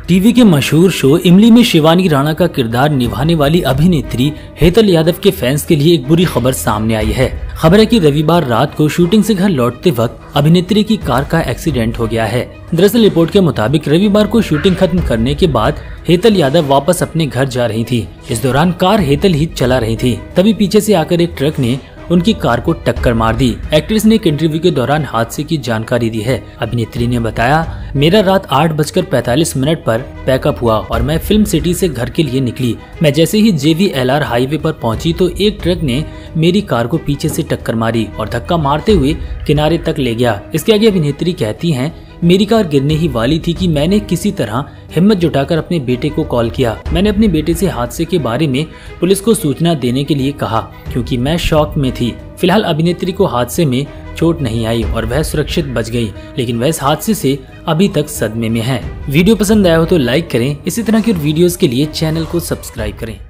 TV के मशहूर show इमली में शिवानी राणा का किरदार निभाने वाली अभिनेत्री हेतल यादव के फैंस के लिए एक बुरी खबर सामने आई है। खबर है कि रविवार रात को शूटिंग से घर लौटते वक्त अभिनेत्री की कार का एक्सीडेंट हो गया है। दरअसल रिपोर्ट के मुताबिक रविवार को शूटिंग खत्म करने के बाद हेतल यादव वापस अपने घर जा रही थी। इस दौरान कार हेतल ही चला रही थी, तभी पीछे से आकर एक ट्रक ने उनकी कार को टक्कर मार दी। एक्ट्रेस ने एक इंटरव्यू के दौरान हादसे की जानकारी दी है। अभिनेत्री ने बताया, मेरा रात 8:45 पर पैकअप हुआ और मैं फिल्म सिटी से घर के लिए निकली। मैं जैसे ही JVLR हाईवे पर पहुंची तो एक ट्रक ने मेरी कार को पीछे से टक्कर मारी और धक्का मारते हुए किनारे तक ले गया। इसके आगे अभिनेत्री कहती हैं, मेरी कार गिरने ही वाली थी कि मैंने किसी तरह हिम्मत जुटाकर अपने बेटे को कॉल किया। मैंने अपने बेटे से हादसे के बारे में पुलिस को सूचना देने के लिए कहा क्योंकि मैं शॉक में थी। फिलहाल अभिनेत्री को हादसे में चोट नहीं आई और वह सुरक्षित बच गई, लेकिन वह इस हादसे से अभी तक सदमे में है। वीडियो पसंद आया हो तो लाइक करें। इसी तरह की वीडियोस के लिए चैनल को सब्सक्राइब करें।